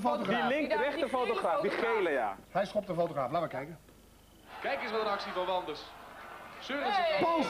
fotograaf. Die rechter fotograaf, die gele, ja. Hij schopt de fotograaf. Laten we kijken. Kijk eens wat een actie van Wanders. Seurensen. Pols!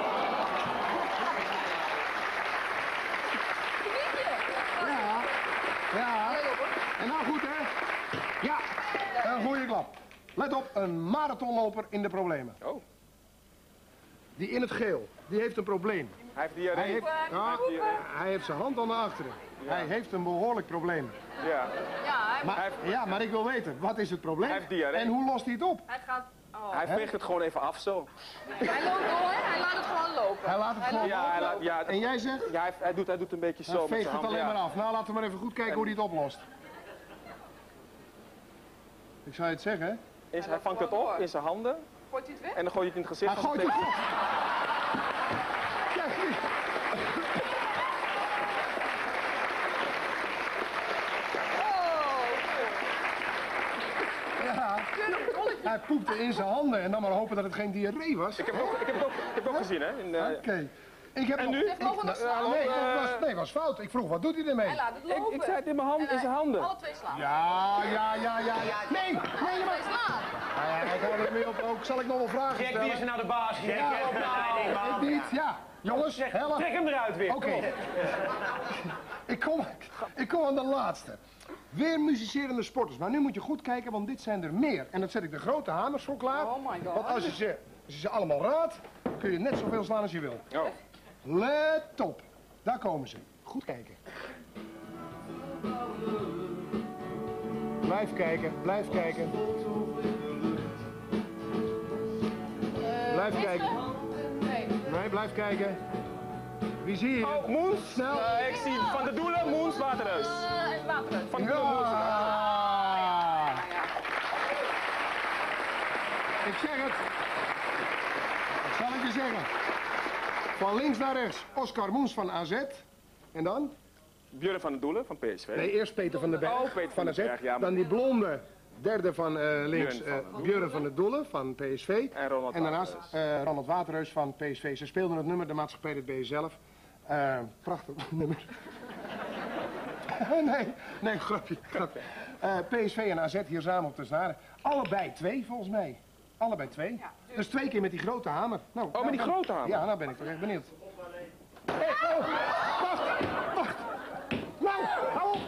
Ja. Ja. En nou goed, hè? Ja. Een goede klap. Let op, een marathonloper in de problemen. Oh. Die in het geel, die heeft een probleem. Hij heeft diarree. Hij heeft zijn hand aan de achteren. Ja. Hij heeft een behoorlijk probleem. Ja. Maar ik wil weten, wat is het probleem? Hij heeft diarree. En hoe lost hij het op? Hij gaat... Oh. Hij veegt het gewoon even af zo. Hij loopt door, hij laat het gewoon lopen. Hij laat het gewoon lopen. En jij zegt? Ja, hij doet een beetje zo Hij met veegt zijn het hand. alleen maar af. Nou, laten we maar even goed kijken hoe hij het oplost. Ik zou je het zeggen, hè? Hij vangt het op in zijn handen. Gooit hij het weg? En dan gooi je het in het gezicht. Hij gooit het op! Ja, hij poepte in zijn handen en dan maar hopen dat het geen diarree was. Ik heb het ook gezien, hè? Oké. En nu? Nee, was fout. Ik vroeg, wat doet hij ermee? Hij laat het lopen. Ik zei het in mijn hand, in zijn handen. Alle twee slaan. Ja. Nee, Alle twee slaan. hij kan er mee op ook. Zal ik nog wel vragen Jack, stellen? wie is er nou de baas? Jack, Ik niet, ja. Jongens, help. Trek hem eruit weer. Oké. Ik kom aan de laatste. Weer musicerende sporters. Maar nu moet je goed kijken, want dit zijn er meer. En dan zet ik de grote hamers voor klaar. Oh my god. Want als je ze allemaal raadt, kun je net zoveel slaan als je wil. Oh. Let op. Daar komen ze. Goed kijken. Blijf kijken, blijf kijken. Blijf kijken. Nee, blijf kijken. Wie zie je? Oh, Moens. Snel. Ik zie Van de Doelen, Moens, Waterhuis. Waterhuis. Van de Doelen, Moens. Ik zeg het. Wat zal ik je zeggen? Van links naar rechts. Oscar Moens van AZ. En dan? Björn van de Doelen van PSV. Nee, eerst Peter van den Berg Peter van AZ. Berg, ja, Dan die blonde derde van links, Björn van der Doelen van PSV. En Ronald daarnaast Ronald Waterhuis van PSV. Ze speelden het nummer, de maatschappij, dat ben je zelf. Prachtig nummer. nee, grapje. PSV en AZ hier samen op de snaren. Allebei 2 volgens mij. Allebei 2. Ja, dus 2 keer met die grote hamer. Nou, met die grote hamer? Ja, nou ben ik toch echt benieuwd. Hey, wacht. Nou, hou op.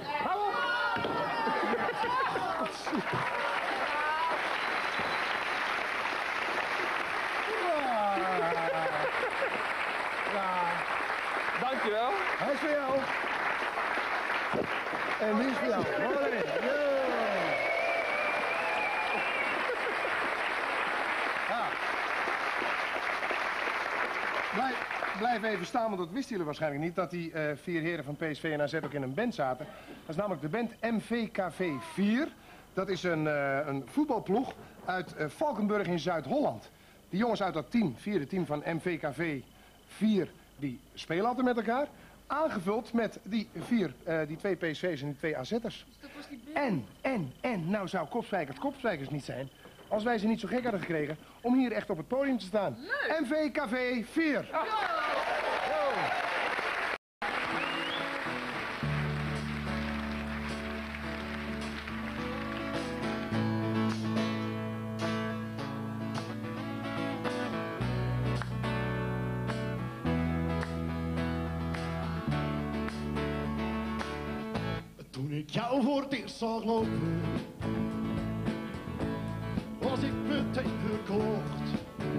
Dankjewel. Hij is voor jou. En die is voor jou. Mooi. Ja. Blijf even staan, want dat wisten jullie waarschijnlijk niet, dat die 4 heren van PSV en AZ ook in een band zaten. Dat is namelijk de band MVKV 4. Dat is een voetbalploeg uit Valkenburg in Zuid-Holland. Die jongens uit dat team, 4e team van MVKV 4, die spelen altijd met elkaar. Aangevuld met die 2 PSV's en die 2 AZ'ers. En, nou zou Kopspijkers niet zijn, als wij ze niet zo gek hadden gekregen om hier echt op het podium te staan. Leuk. MVKV 4. Ah. Toen ik jou voor het eerst zag lopen, was ik meteen verkocht.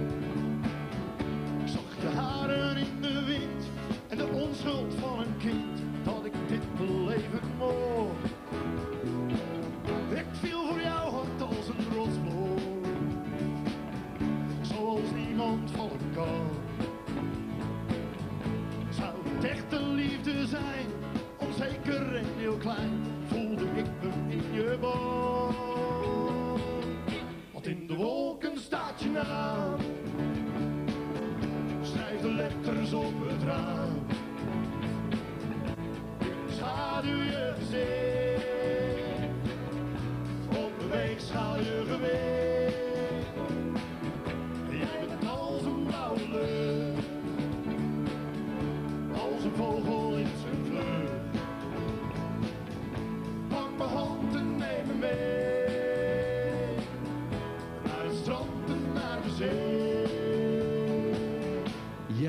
Ik zag je haren in de wind en de onschuld van een kind, dat ik dit beleven mocht. Ik viel voor jouw hart als een rotsblok, zoals niemand vallen kan. Zou het echte liefde zijn? Onzeker en heel klein voelde ik me in je bal.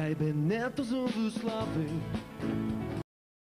Jij bent net als een verslaving.